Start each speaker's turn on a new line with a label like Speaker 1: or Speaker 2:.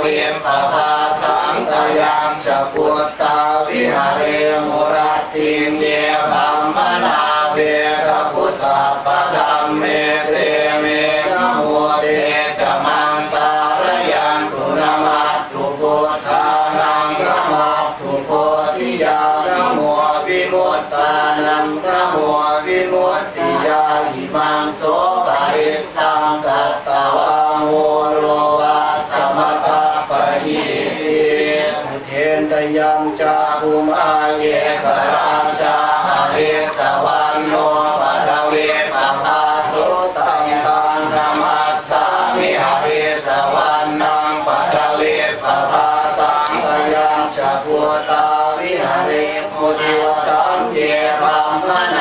Speaker 1: วิปภาสังตยังชพุตตาวิหาเรมุรติมเยบัมมนาเวทพุสัพพธัมเมเตเมนโมเตจมังตารยังตุนามัตถุพุทธานังนะโมตุโพธิยานะโมวิมุตตานังนะโมวิมุตติยาหิมังโสปะริตตังกัตตวาโหโรวาสมตะปะหิเทนตยังจาภูมาเยกราชาหริสวรรณโนปัทวิปภาสุตังตังธรรมัสสามิหริสวรรณังปัทวิปภาสังฆยังชพุตตาวิหาเรมุทิวสังเยบัมมนา